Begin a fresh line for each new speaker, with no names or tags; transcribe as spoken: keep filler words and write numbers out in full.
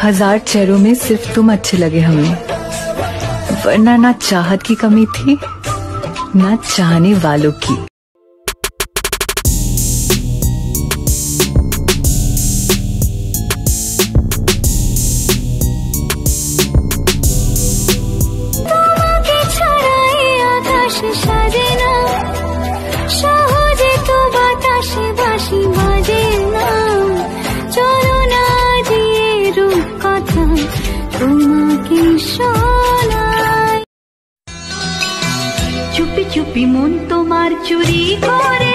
हजार चेहरों में सिर्फ तुम अच्छे लगे हमें, वरना ना चाहत की कमी थी ना चाहने वालों की।
সাজে না সহজে তো বাতাসে বাঁশি বাজে না, চলো না দিয়ে রূপ কথা তোমাকে শোনাই। চুপি চুপি মন তোমার চুরি করে